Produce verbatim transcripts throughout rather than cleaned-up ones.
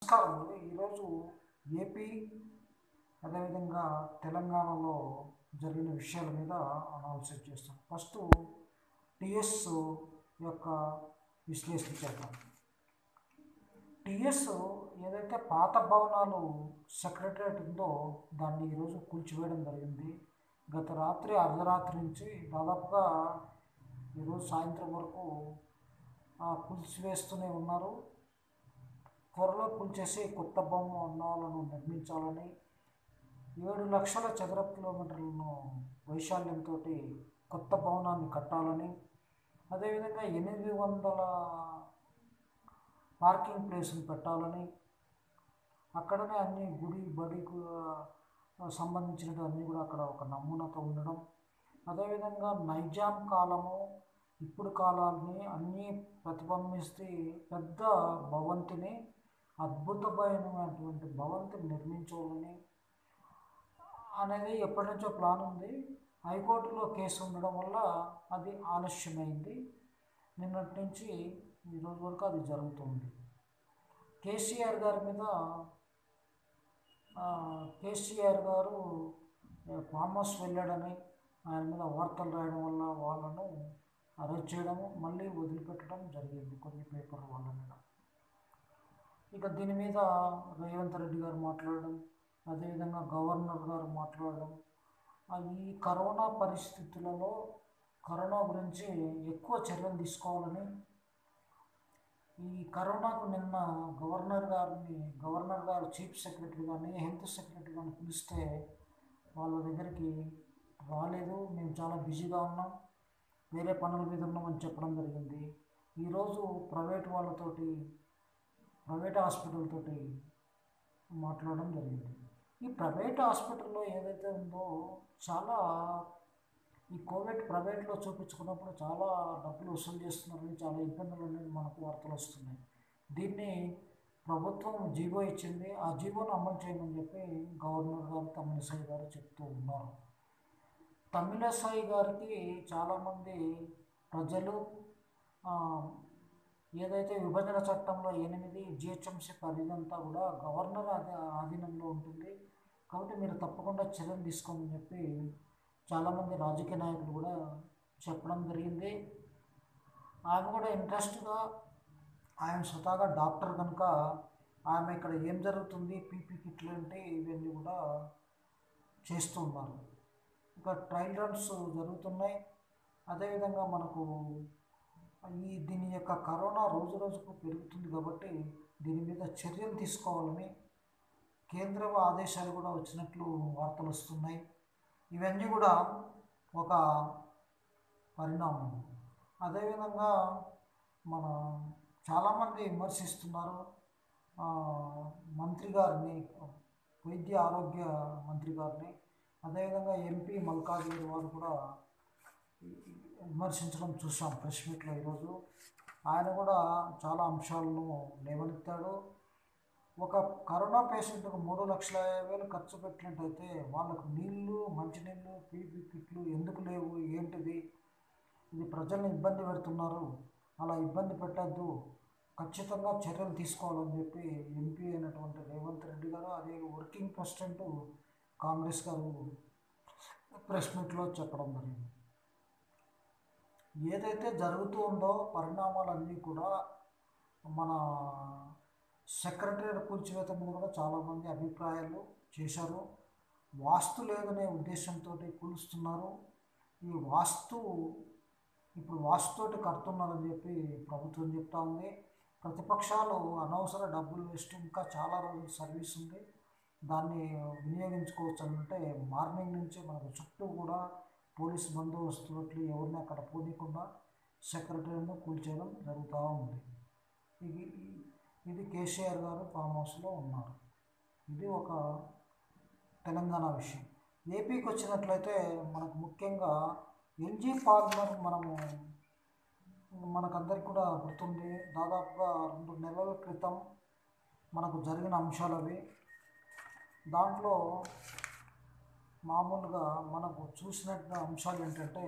నమస్కారం. ఈరోజు ఏపీ అదేవిధంగా తెలంగాణలో జరిగిన విషయాల మీద అనాలిసిస్ చేస్తాం. ఫస్ట్ టిఎస్ యొక్క విశ్లేషణ చేద్దాం. టిఎస్ ఏదైతే పాత భవనాలు సెక్రటరియట్ ఉందో దాన్ని ఈరోజు కూల్చివేయడం జరిగింది. గత రాత్రి అర్ధరాత్రి నుంచి దాదాపుగా ఈరోజు సాయంత్రం వరకు కూల్చివేస్తూనే ఉన్నారు. త్వరలో కూల్చేసి కొత్త భవనాలను నిర్మించాలని, ఏడు లక్షల చదరపు కిలోమీటర్లను వైశాల్యంతో కొత్త భవనాన్ని కట్టాలని, అదేవిధంగా ఎనిమిది వందల పార్కింగ్ ప్లేస్ని పెట్టాలని, అక్కడనే అన్ని గుడి బడికి సంబంధించినవి అన్నీ కూడా అక్కడ ఒక నమూనాతో ఉండడం, అదేవిధంగా నైజాం కాలము ఇప్పుడు కాలాన్ని అన్నీ ప్రతిబింబిస్తే పెద్ద భవంతిని, అద్భుతమైనటువంటి భవంతిని నిర్మించాలని అనేది ఎప్పటి నుంచో ప్లాన్ ఉంది. హైకోర్టులో కేసు ఉండడం వల్ల అది ఆలస్యమైంది. నిన్నటి నుంచి ఈరోజు వరకు అది జరుగుతుంది. కేసీఆర్ గారి మీద కేసీఆర్ గారు ఫామ్ హౌస్ వెళ్ళాడని ఆయన మీద వార్తలు రాయడం వల్ల వాళ్ళను అరెస్ట్ చేయడము, మళ్ళీ వదిలిపెట్టడం జరిగింది కొన్ని పేపర్ వాళ్ళ మీద. ఇక దీని మీద రేవంత్ రెడ్డి గారు మాట్లాడడం, అదేవిధంగా గవర్నర్ గారు మాట్లాడడం, ఈ కరోనా పరిస్థితులలో కరోనా గురించి ఎక్కువ చర్యలు తీసుకోవాలని, ఈ కరోనాకు నిన్న గవర్నర్ గారిని గవర్నర్ గారు చీఫ్ సెక్రటరీ కానీ హెల్త్ సెక్రటరీ కానీ పిలిస్తే వాళ్ళ దగ్గరికి రాలేదు, మేము చాలా బిజీగా ఉన్నాం, వేరే పనుల మీద ఉన్నామని చెప్పడం జరిగింది. ఈరోజు ప్రైవేట్ వాళ్ళతోటి ప్రైవేట్ హాస్పిటల్ తోటి మాట్లాడడం జరిగింది. ఈ ప్రైవేట్ హాస్పిటల్లో ఏదైతే ఉందో చాలా ఈ కోవిడ్ ప్రైవేట్లో చూపించుకున్నప్పుడు చాలా డబ్బులు వసూలు చేస్తున్నారని, చాలా ఇబ్బందులు అనేది మనకు వార్తలు వస్తున్నాయి. దీన్ని ప్రభుత్వం జీవో ఇచ్చింది, ఆ జీవోను అమలు చేయమని చెప్పి గవర్నర్ గారు తమిళిసై గారు చెప్తూ ఉన్నారు. తమిళిసై గారికి చాలామంది ప్రజలు ఏదైతే విభజన చట్టంలో ఎనిమిది జిహెచ్ఎంసీ పరిధంతా కూడా గవర్నర్ ఆధీ ఆధీనంలో ఉంటుంది కాబట్టి మీరు తప్పకుండా చర్యలు తీసుకోమని చెప్పి చాలామంది రాజకీయ నాయకులు కూడా చెప్పడం జరిగింది. ఆమె కూడా ఇంట్రెస్ట్గా, ఆయన స్వతహాగా డాక్టర్ కనుక ఆమె ఇక్కడ ఏం జరుగుతుంది, పీపీ కిట్లు అంటే ఇవన్నీ కూడా చేస్తూ ఉన్నారు. ఇంకా ట్రయల్ రన్స్ జరుగుతున్నాయి. అదేవిధంగా మనకు ఈ దీని యొక్క కరోనా రోజు రోజుకు పెరుగుతుంది కాబట్టి దీని మీద చర్యలు తీసుకోవాలని కేంద్ర ఆదేశాలు కూడా వచ్చినట్లు వార్తలు వస్తున్నాయి. ఇవన్నీ కూడా ఒక పరిణామం. అదేవిధంగా మన చాలామంది విమర్శిస్తున్నారు మంత్రి గారిని, వైద్య ఆరోగ్య మంత్రి గారిని, అదేవిధంగా ఎంపీ మల్కాజ్గిరి వారు కూడా విమర్శించడం చూసాం ప్రెస్ మీట్లో ఈరోజు. ఆయన కూడా చాలా అంశాలను లేవనెత్తాడు. ఒక కరోనా పేషెంట్కు మూడు లక్షల యాభై వేలు ఖర్చు పెట్టినట్టయితే వాళ్ళకు నీళ్లు, మంచినీళ్ళు, పీపీ కిట్లు ఎందుకు లేవు, ఏంటిది, ఇది ప్రజల్ని ఇబ్బంది పెడుతున్నారు, అలా ఇబ్బంది పెట్టద్దు, ఖచ్చితంగా చర్యలు తీసుకోవాలని చెప్పి ఎంపీ అయినటువంటి రేవంత్ రెడ్డి గారు, అదే వర్కింగ్ ప్రెసిడెంట్ కాంగ్రెస్ గారు ప్రెస్ మీట్లో చెప్పడం జరిగింది. ఏదైతే జరుగుతూ ఉందో పరిణామాలన్నీ కూడా మన సెక్రటరీ కూల్చివేత మీద కూడా చాలామంది అభిప్రాయాలు చేశారు. వాస్తు లేదనే ఉద్దేశంతో కూలుస్తున్నారు. ఈ వాస్తు ఇప్పుడు వాస్తుతోటి కడుతున్నారని చెప్పి ప్రభుత్వం చెప్తా ఉంది. ప్రతిపక్షాలు అనవసర డబ్బులు వేస్ట్, ఇంకా చాలా రోజులు సర్వీస్ ఉంది, దాన్ని వినియోగించుకోవచ్చు అంటే మార్నింగ్ నుంచి మనకు చుట్టూ కూడా పోలీసు బందోబస్తులు ఎవరిని అక్కడ పోనీయకుండా సెక్రటరీని కూల్చేయడం జరుగుతూ ఉంది. ఇది ఇది కేసీఆర్ గారు ఫామ్ హౌస్లో ఉన్నారు. ఇది ఒక తెలంగాణ విషయం. ఏపీకి వచ్చినట్లయితే మనకు ముఖ్యంగా ఎల్జీ ఫార్మర్ మనము మనకందరికి కూడా గుర్తుంది. దాదాపుగా రెండు నెలల క్రితం మనకు జరిగిన అంశాలు అవి. దాంట్లో మామూలుగా మనకు చూసినట్టు అంశాలు ఏంటంటే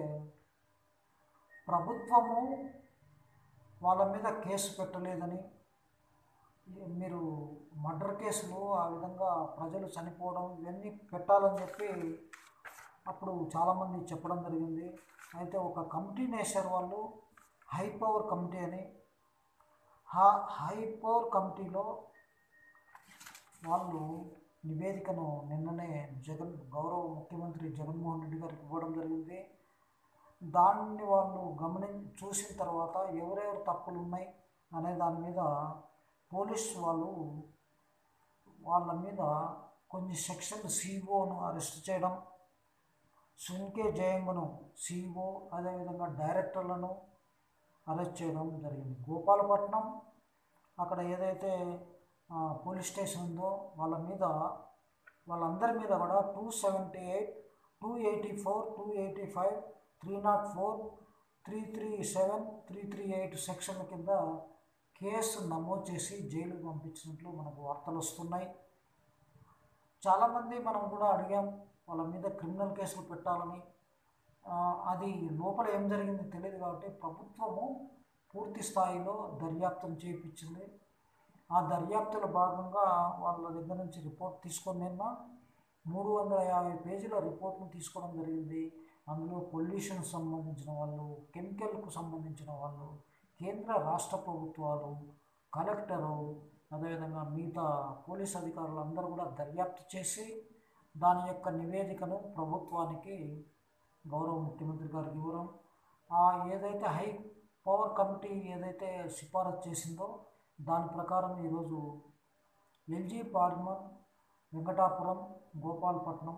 ప్రభుత్వము వాళ్ళ మీద కేసు పెట్టలేదని, మీరు మర్డర్ కేసులు ఆ విధంగా ప్రజలు చనిపోవడం ఇవన్నీ పెట్టాలని చెప్పి అప్పుడు చాలామంది చెప్పడం జరిగింది. అయితే ఒక కమిటీ నేసారు వాళ్ళు, హై పవర్ కమిటీ అని. ఆ హై పవర్ కమిటీలో వాళ్ళు నివేదికను నిన్ననే జగన్ గౌరవ ముఖ్యమంత్రి జగన్మోహన్ రెడ్డి గారికి ఇవ్వడం జరిగింది. దాన్ని వాళ్ళు గమని చూసిన తర్వాత ఎవరెవరు తప్పులు ఉన్నాయి అనే దాని మీద పోలీస్ వాళ్ళు వాళ్ళ మీద కొన్ని సెక్షన్ సిఓను అరెస్ట్ చేయడం, సున్కే జయంగును సిఓ అదేవిధంగా డైరెక్టర్లను అరెస్ట్ చేయడం జరిగింది. గోపాలపట్నం అక్కడ ఏదైతే పోలీస్ స్టేషన్ ఉందో వాళ్ళ మీద వాళ్ళందరి మీద కూడా two seventy eight two eighty four two eighty five three naught four three three seven three three eight సెక్షన్ల కింద కేసు నమోదు చేసి జైలుకు పంపించినట్లు మనకు వార్తలు వస్తున్నాయి. చాలామంది మనం కూడా అడిగాం వాళ్ళ మీద క్రిమినల్ కేసులు పెట్టాలని. అది లోపల ఏం జరిగింది తెలియదు కాబట్టి ప్రభుత్వము పూర్తి స్థాయిలో దర్యాప్తును చేయించింది. ఆ దర్యాప్తులో భాగంగా వాళ్ళ దగ్గర నుంచి రిపోర్ట్ తీసుకొని నిన్న మూడు వందల యాభై పేజీల రిపోర్ట్ను తీసుకోవడం జరిగింది. అందులో పొల్యూషన్కు సంబంధించిన వాళ్ళు, కెమికల్కు సంబంధించిన వాళ్ళు, కేంద్ర రాష్ట్ర ప్రభుత్వాలు, కలెక్టరు, అదేవిధంగా మిగతా పోలీస్ అధికారులు అందరూ కూడా దర్యాప్తు చేసి దాని యొక్క నివేదికను ప్రభుత్వానికి గౌరవ ముఖ్యమంత్రి గారికి ఇవ్వడం, ఏదైతే హై పవర్ కమిటీ ఏదైతే సిఫారసు చేసిందో దాని ప్రకారం ఈరోజు ఎల్జీ ఫార్మర్, వెంకటాపురం, గోపాలపట్నం,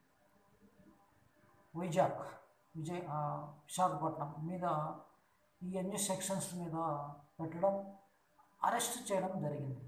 వైజాగ్, విజయ్ విశాఖపట్నం మీద ఈ అన్ని సెక్షన్స్ మీద పెట్టడం, అరెస్ట్ చేయడం జరిగింది.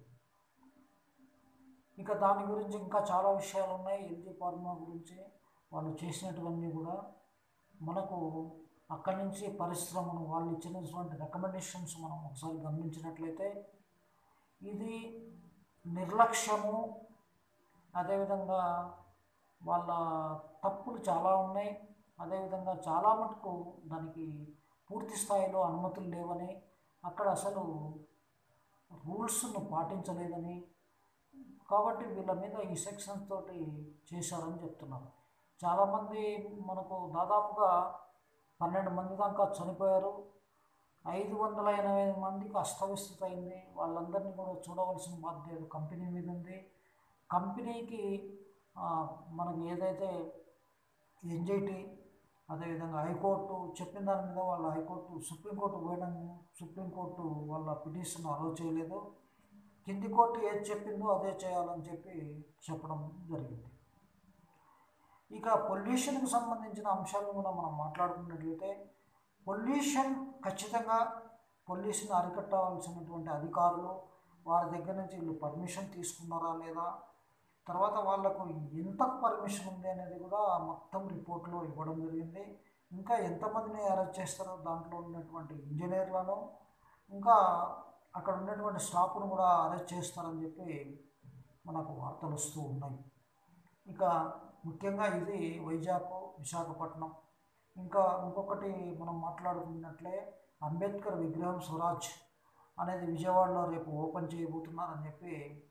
ఇక దాని గురించి ఇంకా చాలా విషయాలు ఉన్నాయి. ఎల్జీ ఫార్మా గురించి వాళ్ళు చేసినటువన్నీ కూడా మనకు అక్కడి నుంచి పరిశ్రమను వాళ్ళు ఇచ్చినటువంటి రికమెండేషన్స్ మనం ఒకసారి గమనించినట్లయితే ఇది నిర్లక్ష్యము, అదేవిధంగా వాళ్ళ తప్పులు చాలా ఉన్నాయి. అదేవిధంగా చాలా మటుకు దానికి పూర్తి స్థాయిలో అనుమతులు లేవని, అక్కడ అసలు రూల్స్ను పాటించలేదని, కాబట్టి వీళ్ళ మీద ఈ సెక్షన్స్ తోటి చేశారని చెప్తున్నారు. చాలామంది మనకు దాదాపుగా పన్నెండు మంది దాకా చనిపోయారు. ఐదు వందల ఎనభై మందికి అస్తవ్యస్తత అయింది. వాళ్ళందరినీ కూడా చూడవలసిన బాధ్యత కంపెనీ మీద ఉంది. కంపెనీకి మనకి ఏదైతే ఎన్జైటీ అదేవిధంగా హైకోర్టు చెప్పిన దాని మీద వాళ్ళ హైకోర్టు సుప్రీంకోర్టు పోయడం, సుప్రీంకోర్టు వాళ్ళ పిటిషన్ అలో చేయలేదు. కింది కోర్టు ఏది చెప్పిందో అదే చేయాలని చెప్పి చెప్పడం జరిగింది. ఇక పొల్యూషన్కు సంబంధించిన అంశాలను కూడా మనం మాట్లాడుకున్నట్లయితే పొల్యూషన్ ఖచ్చితంగా పొల్యూషన్ అరికట్టవలసినటువంటి అధికారులు వారి దగ్గర నుంచి వీళ్ళు పర్మిషన్ తీసుకున్నారా లేదా, తర్వాత వాళ్లకు ఎంత పర్మిషన్ ఉంది అనేది కూడా మొత్తం రిపోర్ట్లో ఇవ్వడం జరిగింది. ఇంకా ఎంతమందిని అరెస్ట్ చేస్తారో దాంట్లో ఉన్నటువంటి ఇంజనీర్లను, ఇంకా అక్కడ ఉన్నటువంటి స్టాఫ్ను కూడా అరెస్ట్ చేస్తారని చెప్పి మనకు వార్తలు వస్తూ ఉన్నాయి. ఇక ముఖ్యంగా ఇది వైజాగ్, విశాఖపట్నం. ఇంకా ఇంకొకటి మనం మాట్లాడుకున్నట్లే అంబేద్కర్ విగ్రహం స్వరాజ్ అనేది విజయవాడలో రేపు ఓపెన్ చేయబోతున్నారని చెప్పి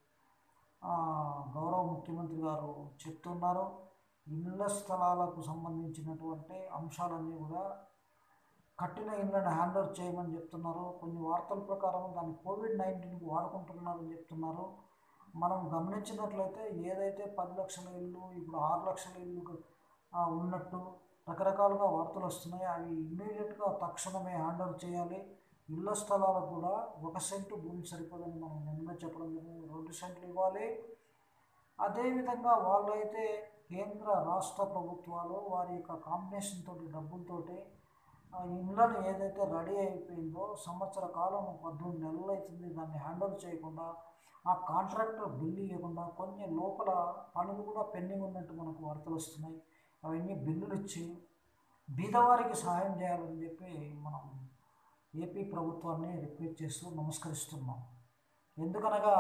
గౌరవ ముఖ్యమంత్రి గారు చెప్తున్నారు. ఇళ్ల స్థలాలకు సంబంధించినటువంటి అంశాలన్నీ కూడా కట్టిన ఇళ్లను హ్యాండ్ ఓవర్ చేయమని చెప్తున్నారు. కొన్ని వార్తల ప్రకారం దాన్ని కోవిడ్ నైన్టీన్కి వాడుకుంటున్నారని చెప్తున్నారు. మనం గమనించినట్లయితే ఏదైతే పది లక్షల ఇల్లు ఇప్పుడు ఆరు లక్షల ఇల్లు ఉన్నట్టు రకరకాలుగా వార్తలు వస్తున్నాయి. అవి ఇమ్మీడియట్గా తక్షణమే హ్యాండ్ ఓవర్ చేయాలి. ఇళ్ల స్థలాలకు కూడా ఒక సెంటు భూమి సరిపోదని మనం నిన్న చెప్పడం జరిగింది, రెండు సెంట్లు ఇవ్వాలి. అదేవిధంగా వాళ్ళైతే కేంద్ర రాష్ట్ర ప్రభుత్వాలు వారి యొక్క కాంబినేషన్ తోటి డబ్బులతోటి ఇళ్ళను ఏదైతే రెడీ అయిపోయిందో సంవత్సర కాలం పద్దెనిమిది నెలలు అవుతుంది దాన్ని హ్యాండ్ ఓవర్ చేయకుండా, ఆ కాంట్రాక్టర్ బిల్లు ఇవ్వకుండా కొన్ని లోపల పనులు కూడా పెండింగ్ ఉన్నట్టు మనకు వార్తలు వస్తున్నాయి. అవన్నీ బిల్లులు ఇచ్చి బీదవారికి సహాయం చేయాలని చెప్పి మనం ఏపీ ప్రభుత్వాన్ని రిక్వెస్ట్ చేస్తూ నమస్కరిస్తున్నాం. ఎందుకనగా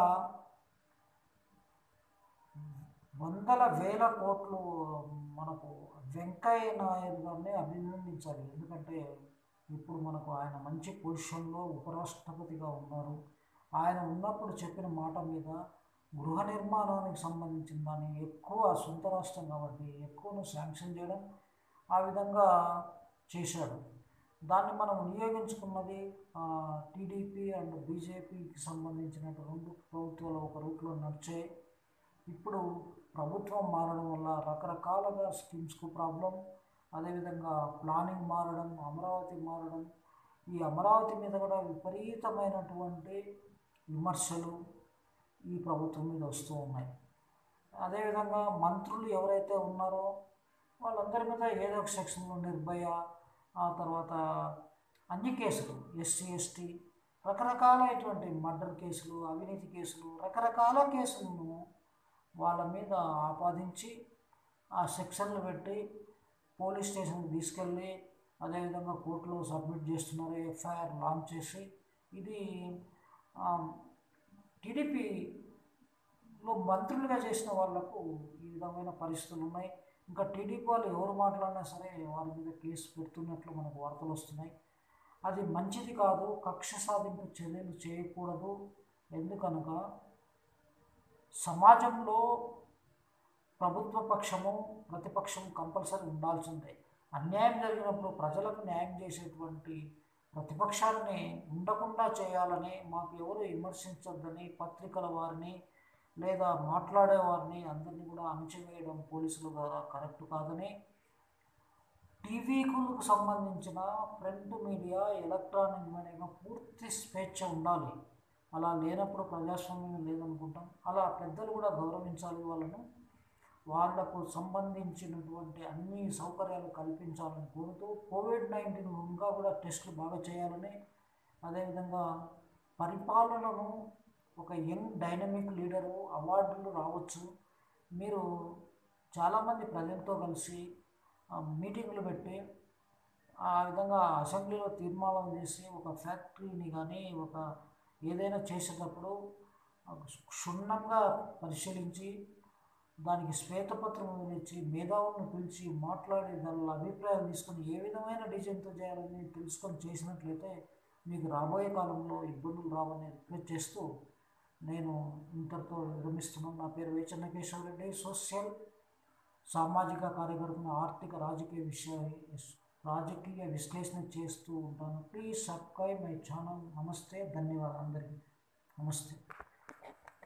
వందల వేల కోట్లు మనకు వెంకయ్య నాయుడు గారిని అభినందించాలి. ఎందుకంటే ఇప్పుడు మనకు ఆయన మంచి పొజిషన్లో ఉపరాష్ట్రపతిగా ఉన్నారు. ఆయన ఉన్నప్పుడు చెప్పిన మాట మీద గృహ నిర్మాణానికి సంబంధించిన దాన్ని ఎక్కువ సొంత రాష్ట్రం కాబట్టి ఎక్కువను శాంక్షన్ చేయడం ఆ విధంగా చేశాడు. దాన్ని మనం వినియోగించుకున్నది టీడీపీ అండ్ బీజేపీకి సంబంధించిన రెండు ప్రభుత్వాలు ఒక రూట్లో నడిచే. ఇప్పుడు ప్రభుత్వం మారడం వల్ల రకరకాలుగా స్కీమ్స్కు ప్రాబ్లం, అదేవిధంగా ప్లానింగ్ మారడం, అమరావతి మారడం, ఈ అమరావతి మీద కూడా విపరీతమైనటువంటి విమర్శలు ఈ ప్రభుత్వం మీద వస్తూ ఉన్నాయి. అదేవిధంగా మంత్రులు ఎవరైతే ఉన్నారో వాళ్ళందరి మీద ఏదో ఒక సెక్షన్లో నిర్భయ, ఆ తర్వాత అన్ని కేసులు, ఎస్సీ ఎస్టీ రకరకాలైనటువంటి మర్డర్ కేసులు, అవినీతి కేసులు, రకరకాల కేసులను వాళ్ళ మీద ఆపాదించి ఆ సెక్షన్లు పెట్టి పోలీస్ స్టేషన్కి తీసుకెళ్ళి అదేవిధంగా కోర్టులో సబ్మిట్ చేస్తున్నారు, ఎఫ్ఐఆర్ లాంచ్ చేసి. ఇది టీడీపీలో మంత్రులుగా చేసిన వాళ్లకు ఈ విధమైన పరిస్థితులు ఉన్నాయి. ఇంకా టీడీపీ వాళ్ళు ఎవరు మాట్లాడినా సరే వారి మీద కేసు పెడుతున్నట్లు మనకు వార్తలు వస్తున్నాయి. అది మంచిది కాదు, కక్ష సాధింపు చర్యలు చేయకూడదు. ఎందుకనగా సమాజంలో ప్రభుత్వ పక్షము ప్రతిపక్షం కంపల్సరీ ఉండాల్సిందే. అన్యాయం జరిగినప్పుడు ప్రజలకు న్యాయం చేసేటువంటి ప్రతిపక్షాన్ని ఉండకుండా చేయాలని, మాకు ఎవరు విమర్శించొద్దని పత్రికల వారిని లేదా మాట్లాడేవారిని అందరినీ కూడా అణచివేయడం పోలీసుల ద్వారా కరెక్ట్ కాదని, టీవీలకు సంబంధించిన ప్రింట్ మీడియా, ఎలక్ట్రానిక్ మీడియా పూర్తి స్వేచ్ఛ ఉండాలి. అలా లేనప్పుడు ప్రజాస్వామ్యం లేదనుకుంటాం. అలా పెద్దలు కూడా గౌరవించాలి వాళ్ళను. వాళ్లకు సంబంధించినటువంటి అన్ని సౌకర్యాలు కల్పించాలని కోరుతూ, కోవిడ్ నైన్టీన్ ఇంకా కూడా టెస్టులు బాగా చేయాలని, అదేవిధంగా పరిపాలనను ఒక యంగ్ డైనమిక్ లీడరు అవార్డులు రావచ్చు. మీరు చాలామంది ప్రజలతో కలిసి మీటింగ్లు పెట్టి ఆ విధంగా అసెంబ్లీలో తీర్మానం చేసి ఒక ఫ్యాక్టరీని కానీ ఒక ఏదైనా చేసేటప్పుడు క్షుణ్ణంగా పరిశీలించి దానికి శ్వేతపత్రం ఇచ్చి మేధావులను పిలిచి మాట్లాడి దాని అభిప్రాయాలు తీసుకొని ఏ విధమైన డిజైన్తో చేయాలని తెలుసుకొని చేసినట్లయితే మీకు రాబోయే కాలంలో ఇబ్బందులు రావని రిక్వెస్ట్ చేస్తూ నేను ఇంతటితో విరమిస్తున్నాను. నా పేరు వై చెన్నకేశవరెడ్డి. సోషల్ సామాజిక కార్యకర్తను, ఆర్థిక రాజకీయ విషయ రాజకీయ విశ్లేషణ చేస్తూ ఉంటాను. Please subscribe my channel. నమస్తే, ధన్యవాదాలు అందరికీ. నమస్తే.